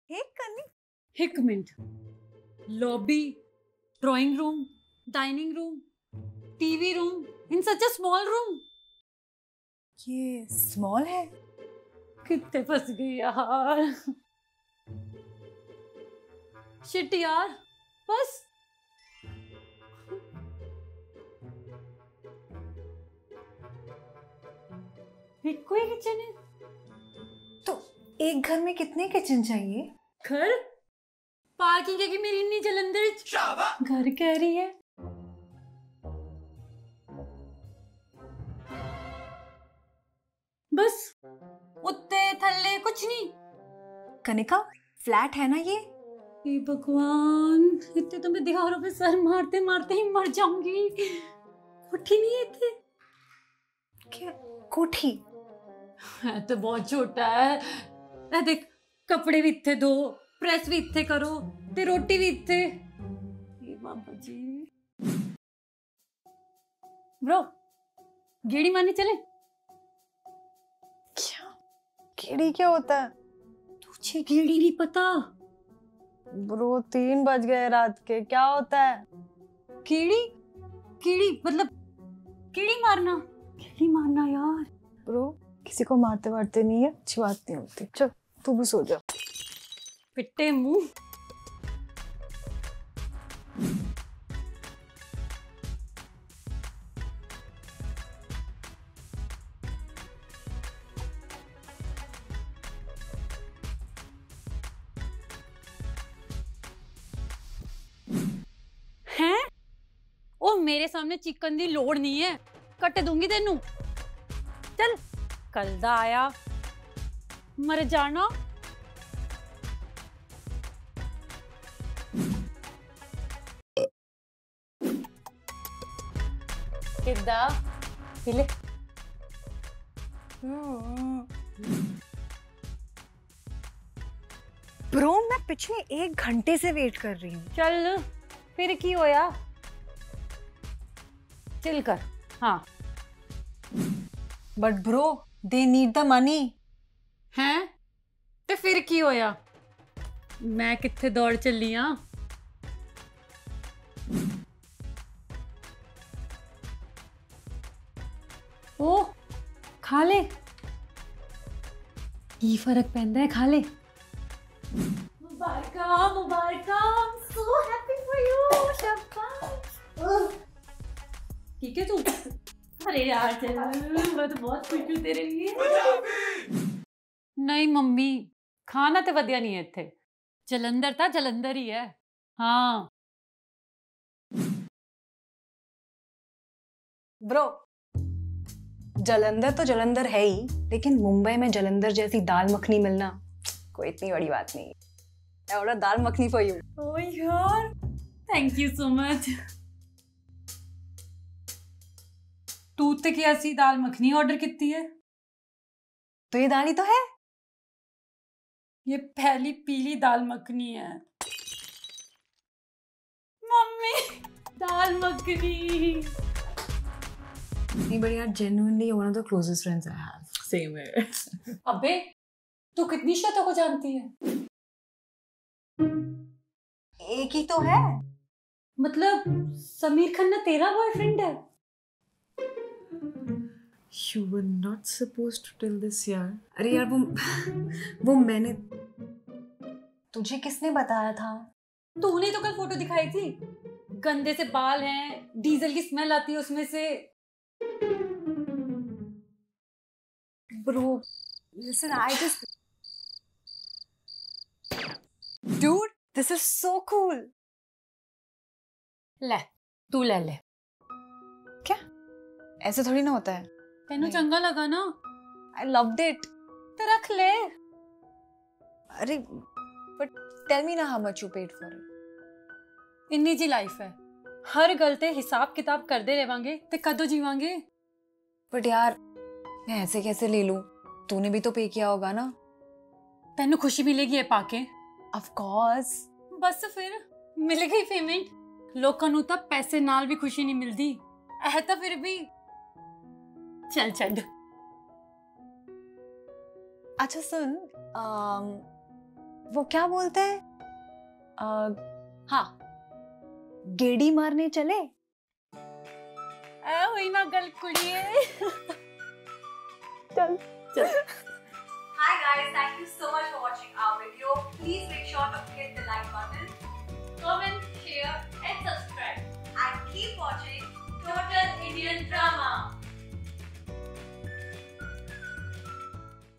एक करनी। एक minute. Lobby, drawing room, dining room, TV room in such a small room. ये small है। कितने फंस गई यार। शिट यार, बस एक कोई किचन है। तो एक घर में कितने किचन चाहिए? घर पार्किंग है कि मेरी इतनी जलंधर घर कह रही है। बस उत्ते थल्ले कुछ नहीं। कनिका, फ्लैट है ना ये? हे भगवान, इतने तो मैं दीवारों पे सर मारते मारते ही मर जाऊंगी। कोठी नहीं है इतने। क्या कोठी? है तो बहुत छोटा है। ए देख, कपड़े भी इतने दो, प्रेस भी इतने करो, ते रोटी भी इतने। हे बाबा जी। ब्रो, गेड़ी मारने चले? क्या? गेड़ी क्या होता है? तुझे गेड़ी नहीं पता? ब्रो 3 बज गए रात के, क्या होता है? गेड़ी? गेड़ी मतलब गेड़ी मारना? गेड़ी मारना यार। ब्रो किसी को मारते वारते नहीं है, अच्छी बात नहीं होती। चल तू भी सो जा। पिट्टे मुंह। हैं? ओ मेरे सामने चिकन दी लोड़ नहीं है, कट दूंगी तेनू। चल, कल दा आया मर जाना। किदा पीले। ब्रो मैं पिछले 1 घंटे से वेट कर रही हूँ। चल फिर की होया, चिल कर। हाँ but bro they need the money. हैं ते फिर की होया, मैं कित्थे दौड़ चली हाँ। ओ खा ले, की फर्क पैंदा है, खा ले। मुबारका मुबारका, so happy for you शाबाश। ठीक है तू? अरे यार चल, मैं तो बहुत खुश हूँ तेरे लिए। नहीं मम्मी, खाना तो वधिया नहीं है इत्थे। जलंधर था जलंधर ही है। हाँ ब्रो जलंधर तो जलंधर है ही, लेकिन मुंबई में जलंधर जैसी दाल मखनी मिलना कोई इतनी बड़ी बात नहीं है। I order dal makhani for you। ओ यार, थैंक यू सो मच। तू ते क्या सी दाल मखनी ऑर्डर कितनी है? तो ये दाल ही तो है। ये पहली पीली दाल मखनी है मम्मी। दाल मखनी। नहीं बट यार genuinely one of the closest friends I have। Same here। अबे तू कितनी शतों को जानती है? एक ही तो है। मतलब समीर खन्ना तेरा बॉयफ्रेंड है? You were not supposed to tell this यार। अरे यार वो मैंने तुझे किसने बताया था? तूने तो कल फोटो दिखाई थी, गंदे से बाल हैं, डीजल की स्मेल आती है उसमें से। Bro listen I just dude this is so cool। ले तू ले ले। क्या? ऐसे थोड़ी ना होता है। तेनू चंगा लगा ना? I loved it। तो रख ले। अरे but tell me ना how much you paid for it। इन्नी जी लाइफ है, हर गलते हिसाब किताब करते रहेंगे ते कदों जीवांगे। बट यार मैं ऐसे कैसे ले लूं? तूने भी तो पे किया होगा ना। तेनू खुशी मिलेगी ये पाके। Of course. बस फिर मिल गई पेमेंट। लोकां नू तां पैसे नाल भी खुशी नहीं मिलदी, ऐ तां फिर भी चल छड्ड। अच्छा सुन, वो क्या बोलते हैं? हाँ, गेड़ी मारने चले। वही ना गल कुड़िए। चल चल। Hi guys, thank you so much for watching our video. Please make sure to hit the like button, comment, share and